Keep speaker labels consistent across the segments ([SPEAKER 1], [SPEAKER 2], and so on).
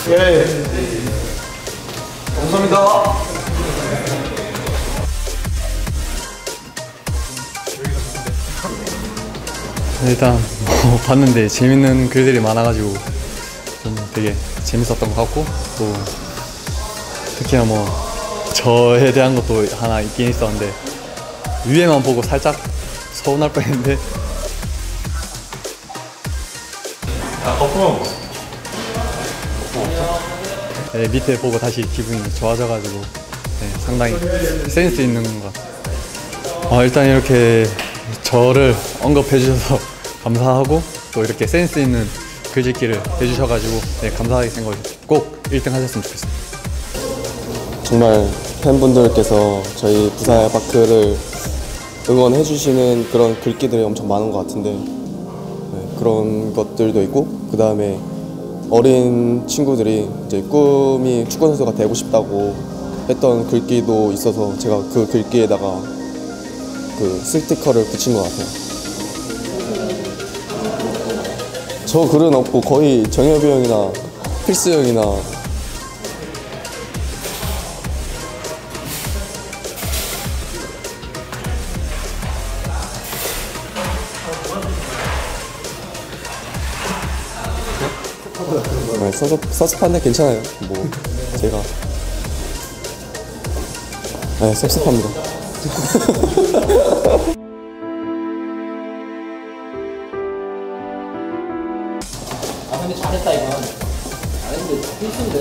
[SPEAKER 1] 예. 감사합니다.
[SPEAKER 2] 일단 봤는데 재밌는 글들이 많아가지고 좀 되게 재밌었던 것 같고, 또 특히나 저에 대한 것도 하나 있긴 있었는데 위에만 보고 살짝 서운할 뻔했는데.
[SPEAKER 1] 거꾸로
[SPEAKER 2] 네, 밑에 보고 다시 기분이 좋아져가지고 상당히 센스 있는 것 같아요. 일단 이렇게 저를 언급해 주셔서 감사하고, 또 이렇게 센스 있는 글짓기를 해주셔가지고 감사하게 생각해요. 꼭 1등 하셨으면 좋겠습니다.
[SPEAKER 3] 정말 팬분들께서 저희 부산 알바크를 응원해 주시는 그런 글귀들이 엄청 많은 것 같은데, 그런 것들도 있고, 그 다음에 어린 친구들이 이제 꿈이 축구 선수가 되고 싶다고 했던 글귀도 있어서 제가 그 글귀에다가 그 스티커를 붙인 것 같아요. 저 글은 없고 거의 정엽이 형이나 필수 형이나 섭섭한데 괜찮아요. 제가 섭섭합니다.
[SPEAKER 4] 근데 잘했다 이건. 잘했는데 필수인데.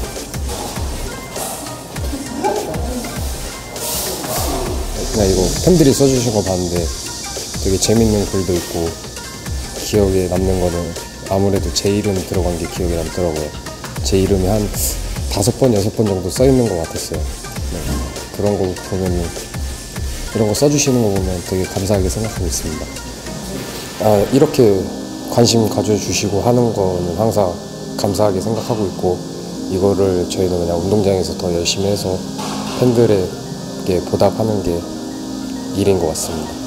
[SPEAKER 5] 그냥 이거 팬들이 써주신 거 봤는데 되게 재밌는 글도 있고, 기억에 남는 거는 아무래도 제 이름 들어간 게 기억에 남더라고요. 제 이름이 한 5번, 6번 정도 써 있는 것 같았어요. 그런 거 보면, 이런 거 써주시는 거 보면 되게 감사하게 생각하고 있습니다. 이렇게 관심 가져주시고 하는 거는 항상 감사하게 생각하고 있고, 이거를 저희는 그냥 운동장에서 더 열심히 해서 팬들에게 보답하는 게 일인 것 같습니다.